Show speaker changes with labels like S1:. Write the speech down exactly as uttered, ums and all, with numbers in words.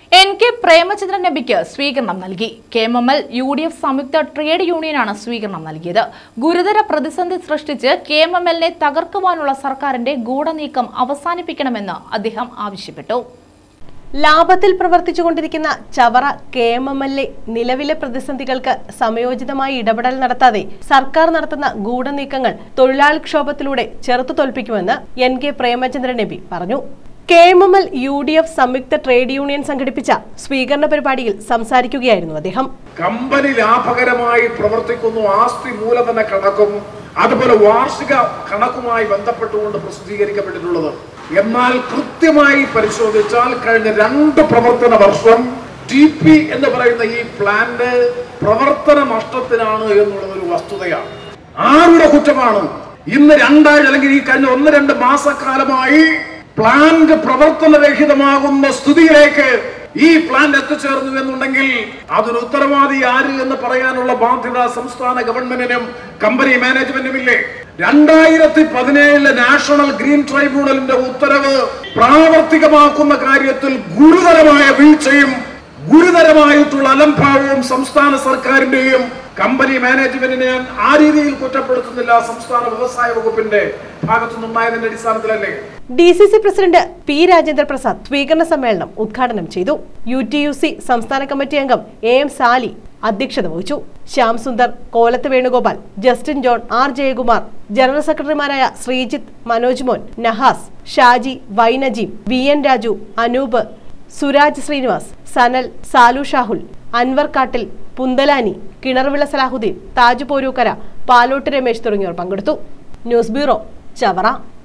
S1: N K Premachandran എംപിക്ക് സ്വീകരണം നൽകി. K M M L U D F സംയുക്ത ട്രേഡ് യൂണിയനാണ് സ്വീകരണം നൽകിയത്. ഗുരുതര പ്രതിസന്ധി സൃഷ്ടിച്ച് കെ എം എം എല്ലിനെ തകർക്കുവാനുള്ള സർക്കാരിന്റെ ഗൂഢനീക്കം അവസാനിപ്പിക്കണമെന്ന് അദ്ദേഹം ആവശ്യപ്പെട്ടു.
S2: ലാഭത്തിൽ പ്രവർത്തിച്ചുകൊണ്ടിരിക്കുന്ന Chavara K M M L എ നിലവിലെ പ്രതിസന്ധികൾക്ക് സമയോചിതമായി ഇടപെടൽ നടത്താതെ സർക്കാർ നടത്തുന്ന ഗൂഢനീക്കങ്ങൾ തൊഴിലാളി ക്ഷോഭത്തിലൂടെ ചെറുത്തു തോൽപ്പിക്കുമെന്ന് N K Premachandran M P പറഞ്ഞു. K M M L U D F സംയുക്ത ട്രേഡ് യൂണിയൻ സംഘടിപ്പിച്ച സ്വീകരണ പരിപാടിയിൽ സംസാരിക്കുകയായിരുന്നു അദ്ദേഹം.
S3: കമ്പനി ലാഭകരമായി പ്രവർത്തിക്കുന്നു, ആസ്തി മൂലധന കണക്കും അതുപോലെ വാർഷിക കണക്കുമായി ബന്ധപ്പെട്ടുകൊണ്ട് പ്രസിദ്ധീകരിക്കപ്പെട്ടിട്ടുള്ളത്. എന്നാൽ കൃത്യമായി പരിശോധിച്ചാൽ കഴിഞ്ഞ രണ്ട് പ്രവർത്തന വർഷം ടി പി എന്ന് പറയുന്ന ഈ പ്ലാന്റ് പ്രവർത്തന നഷ്ടത്തിനാണ് എന്നുള്ളത് ഒരു വസ്തുതയാണ്. ആരുടെ കുറ്റമാണ്? ഇന്ന് രണ്ടാഴ്ച അല്ലെങ്കിൽ ഈ കഴിഞ്ഞ ഒന്ന് രണ്ട് മാസക്കാലമായി പ്ലാന്റ് പ്രവർത്തനരഹിതമാകുന്ന സ്ഥിതിയിലേക്ക് ഈ പ്ലാന്റ് എത്തിച്ചേർന്നു എന്നുണ്ടെങ്കിൽ അതിന് ഉത്തരവാദി ആര് എന്ന് പറയാനുള്ള ബാധ്യത സംസ്ഥാന ഗവൺമെന്റിനും കമ്പനി മാനേജ്മെന്റിനുമില്ലേ? രണ്ടായിരത്തി പതിനേഴിലെ നാഷണൽ ഗ്രീൻ ട്രൈബ്യൂണലിന്റെ ഉത്തരവ് പ്രാവർത്തികമാക്കുന്ന കാര്യത്തിൽ ഗുരുതരമായ വീഴ്ചയും ഗുരുതരമായിട്ടുള്ള അലംഭാവവും സംസ്ഥാന സർക്കാരിന്റെയും കമ്പനി മാനേജ്മെന്റിനെ ആ രീതിയിൽ കുറ്റപ്പെടുത്തുന്നില്ല. സംസ്ഥാന വ്യവസായ വകുപ്പിന്റെ ഭാഗത്തുനിന്നുണ്ടായതിന്റെ അടിസ്ഥാനത്തിലല്ലേ?
S2: D C C president P Rajendra Prasad സ്വീകരണ സമ്മേളനം ഉദ്ഘാടനം ചെയ്തു. യു ടി യു സി സംസ്ഥാന കമ്മിറ്റി അംഗം എ എം സാലി അധ്യക്ഷത വഹിച്ചു. Shyam Sundar, Kolath Venugopal, Justin John, R Jayakumar, general സെക്രട്ടറിമാരായ Sreejith, Manoj Mon, Nahas, Shaji, Y Najeem, V N Raju, Anoop, Suraj Srinivas, Sanal, Salu Shahul, Anwar Kattil, Punthalani, Kinarvila Salahuddin, Taj Porookkara, Palott Ramesh തുടങ്ങിയവർ പങ്കെടുത്തു. News bureau, Chavara.